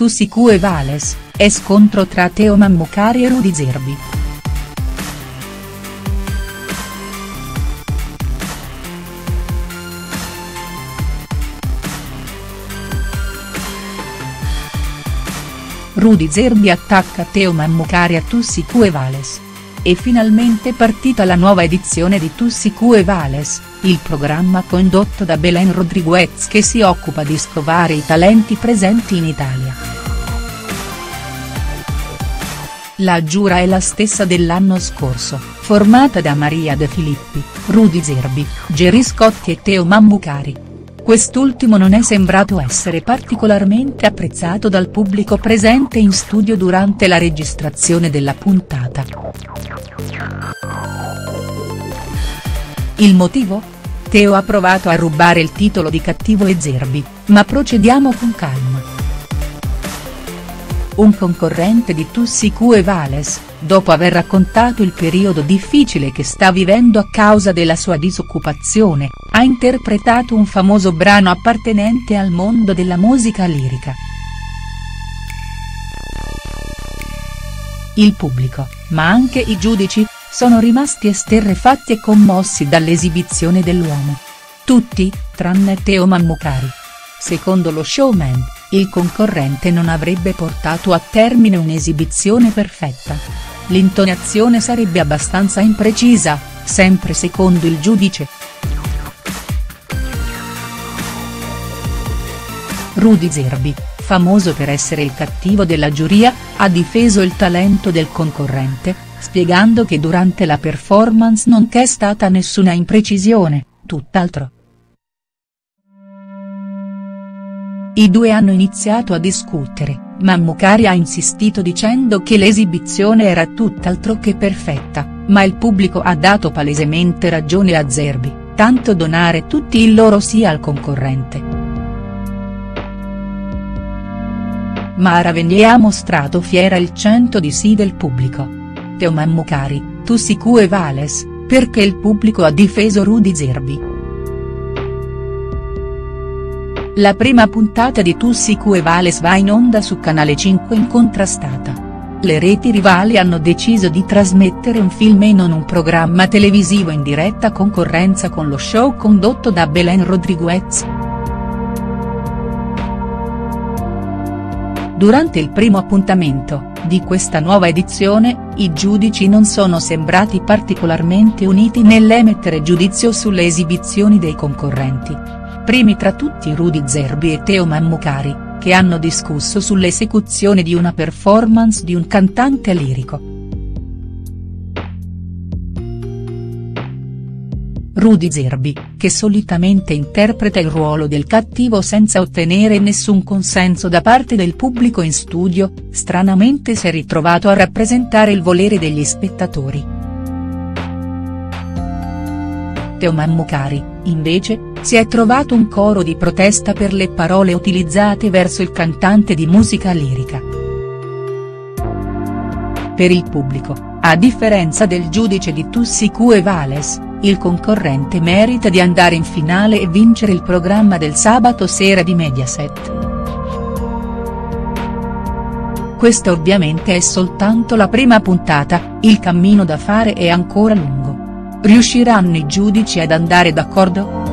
Tussicu Vales, e scontro tra Teo Mammucari e Rudy Zerbi. Rudy Zerbi attacca Teo Mammucari a Tussicu Vales. È finalmente partita la nuova edizione di Tussicu Vales, il programma condotto da Belén Rodríguez che si occupa di scovare i talenti presenti in Italia. La giura è la stessa dell'anno scorso, formata da Maria De Filippi, Rudy Zerbi, Gerry Scotti e Teo Mammucari. Quest'ultimo non è sembrato essere particolarmente apprezzato dal pubblico presente in studio durante la registrazione della puntata. Il motivo? Teo ha provato a rubare il titolo di cattivo e Zerbi, ma procediamo con calma. Un concorrente di Tussicu Vales, dopo aver raccontato il periodo difficile che sta vivendo a causa della sua disoccupazione, ha interpretato un famoso brano appartenente al mondo della musica lirica. Il pubblico, ma anche i giudici, sono rimasti esterrefatti e commossi dall'esibizione dell'uomo. Tutti, tranne Teo Mammucari. Secondo lo showman, il concorrente non avrebbe portato a termine un'esibizione perfetta. L'intonazione sarebbe abbastanza imprecisa, sempre secondo il giudice. Rudy Zerbi, famoso per essere il cattivo della giuria, ha difeso il talento del concorrente, spiegando che durante la performance non c'è stata nessuna imprecisione, tutt'altro. I due hanno iniziato a discutere, Mammucari ha insistito dicendo che l'esibizione era tutt'altro che perfetta, ma il pubblico ha dato palesemente ragione a Zerbi, tanto donare tutti il loro sì al concorrente. Mara Venier ha mostrato fiera il 100 di sì del pubblico. Teo Mammucari, Tussicu Vales, perché il pubblico ha difeso Rudy Zerbi. La prima puntata di Tussicu Vales va in onda su Canale 5 incontrastata. Le reti rivali hanno deciso di trasmettere un film e non un programma televisivo in diretta concorrenza con lo show condotto da Belén Rodríguez. Durante il primo appuntamento, di questa nuova edizione, i giudici non sono sembrati particolarmente uniti nell'emettere giudizio sulle esibizioni dei concorrenti. Primi tra tutti Rudy Zerbi e Teo Mammucari, che hanno discusso sull'esecuzione di una performance di un cantante lirico. Rudy Zerbi, che solitamente interpreta il ruolo del cattivo senza ottenere nessun consenso da parte del pubblico in studio, stranamente si è ritrovato a rappresentare il volere degli spettatori. Teo Mammucari, invece, si è trovato un coro di protesta per le parole utilizzate verso il cantante di musica lirica. Per il pubblico, a differenza del giudice di Tussicu Vales, il concorrente merita di andare in finale e vincere il programma del sabato sera di Mediaset. Questa ovviamente è soltanto la prima puntata, il cammino da fare è ancora lungo. Riusciranno i giudici ad andare d'accordo?.